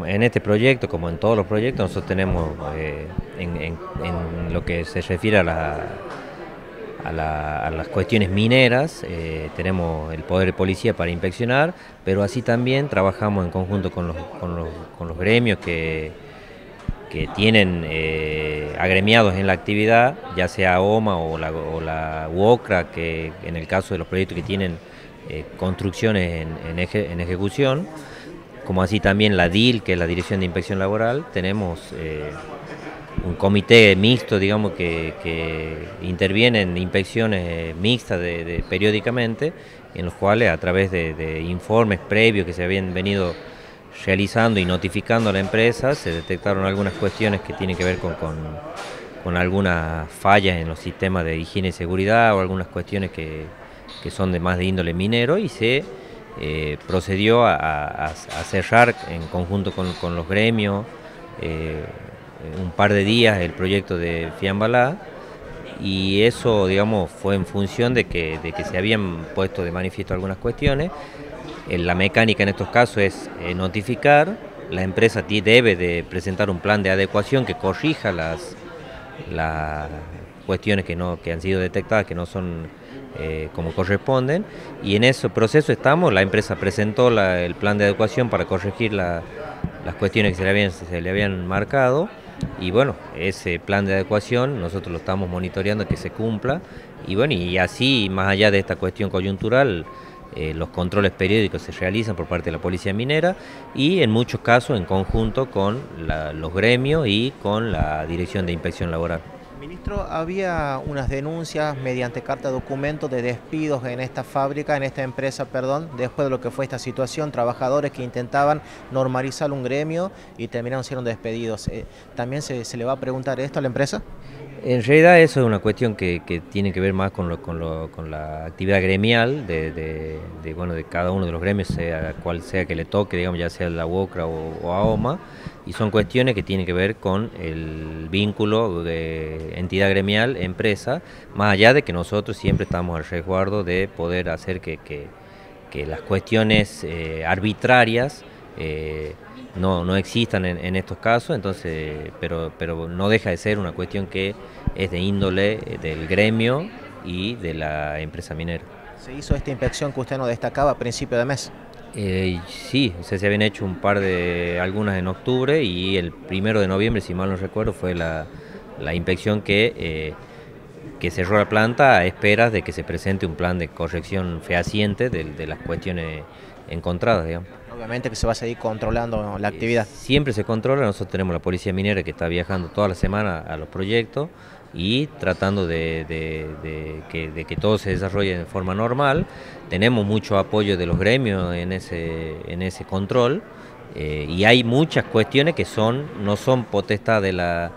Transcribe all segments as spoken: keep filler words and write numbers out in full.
en este proyecto, como en todos los proyectos, nosotros tenemos, eh, en, en- en lo que se refiere a, la- a la- a las cuestiones mineras, eh, tenemos el poder de policía para inspeccionar, pero así también trabajamos en conjunto con los, con los, con los gremios que, que tienen eh, agremiados en la actividad, ya sea O M A o la, o la UOCRA, que en el caso de los proyectos que tienen eh, construcciones en, en eje- en ejecución, como así también la D I L, que es la Dirección de Inspección Laboral. Tenemos eh, un comité mixto, digamos, que, que interviene en inspecciones mixtas de, de- periódicamente, en los cuales a través de, de informes previos que se habían venido realizando y notificando a la empresa, se detectaron algunas cuestiones que tienen que ver con, con, con algunas fallas en los sistemas de higiene y seguridad o algunas cuestiones que, que son de más de índole minero, y se eh, procedió a, a- a cerrar en conjunto con, con los gremios eh, un par de días el proyecto de Fiambalá, y eso, digamos, fue en función de que, de que se habían puesto de manifiesto algunas cuestiones. Eh, La mecánica en estos casos es eh, notificar, la empresa ti- debe de presentar un plan de adecuación que corrija las, las cuestiones que, no, que han sido detectadas, que no son eh, como corresponden, y en ese proceso estamos. La empresa presentó la- el plan de adecuación para corregir la- las cuestiones que se le, habían, se le habían marcado, y bueno, ese plan de adecuación nosotros lo estamos monitoreando que se cumpla, y bueno, y así, más allá de esta cuestión coyuntural, eh, los controles periódicos se realizan por parte de la Policía Minera, y en muchos casos en conjunto con la- los gremios y con la Dirección de Inspección Laboral. Ministro, había unas denuncias mediante carta de documento de despidos en esta fábrica, en esta empresa, perdón, después de lo que fue esta situación, trabajadores que intentaban normalizar un gremio y terminaron siendo despedidos. Eh, ¿también se, se le va a preguntar esto a la empresa? En realidad eso es una cuestión que, que tiene que ver más con, lo, con, lo, con la actividad gremial de, de, de, bueno, de cada uno de los gremios, sea cual sea que le toque, digamos, ya sea la UOCRA o, o AOMA, y son cuestiones que tienen que ver con el vínculo de entidad gremial, empresa, más allá de que nosotros siempre estamos al resguardo de poder hacer que, que, que las cuestiones eh, arbitrarias eh, no, no existan en, en estos casos. Entonces, pero, pero no deja de ser una cuestión que es de índole eh, del gremio y de la empresa minera. Se hizo esta inspección que usted nos destacaba a principio de mes. Eh, sí, o sea, se habían hecho un par de, algunas en octubre, y el primero de noviembre, si mal no recuerdo, fue la, la inspección que, eh, que cerró la planta a esperas de que se presente un plan de corrección fehaciente de, de las cuestiones encontradas, digamos. Obviamente que se va a seguir controlando la Eh, actividad. siempre se controla. Nosotros tenemos la policía minera que está viajando toda la semana a los proyectos y tratando de, de- de que, de que todo se desarrolle de forma normal. Tenemos mucho apoyo de los gremios en ese, en ese control, eh, y hay muchas cuestiones que son, no son potestad de la,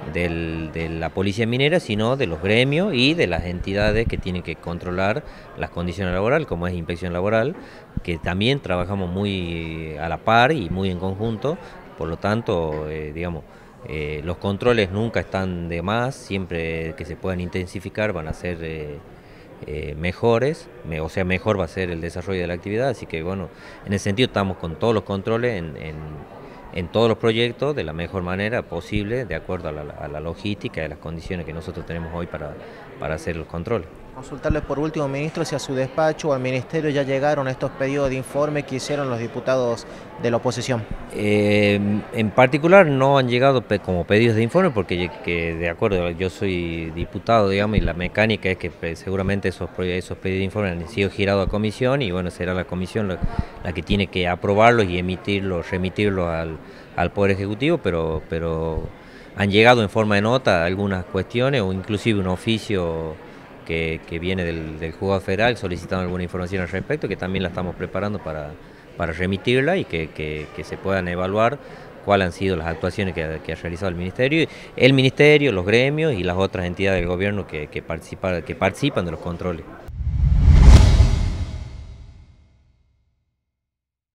del- de la policía minera, sino de los gremios y de las entidades que tienen que controlar las condiciones laborales, como es inspección laboral, que también trabajamos muy a la par y muy en conjunto. Por lo tanto, eh, digamos, eh, los controles nunca están de más, siempre que se puedan intensificar van a ser eh, eh, mejores, me- o sea, mejor va a ser el desarrollo de la actividad. Así que bueno, en ese sentido estamos con todos los controles en, en- en todos los proyectos de la mejor manera posible, de acuerdo a la, a la logística y a las condiciones que nosotros tenemos hoy para, para hacer los controles. Consultarle por último, ministro, si a su despacho o al ministerio ya llegaron estos pedidos de informe que hicieron los diputados de la oposición. Eh, en particular no han llegado pe- como pedidos de informe, porque que, de acuerdo, yo soy diputado, digamos, y la mecánica es que pe- seguramente esos, proye- esos pedidos de informe han sido girados a comisión, y bueno, será la comisión la, la que tiene que aprobarlos y emitirlos, remitirlos al, al Poder Ejecutivo, pero, pero han llegado en forma de nota algunas cuestiones, o inclusive un oficio que, que viene del, del Juzgado Federal solicitando alguna información al respecto, que también la estamos preparando para, para remitirla, y que, que, que se puedan evaluar cuáles han sido las actuaciones que ha, que ha realizado el Ministerio, el Ministerio, los gremios y las otras entidades del gobierno que, que, participa, que participan de los controles.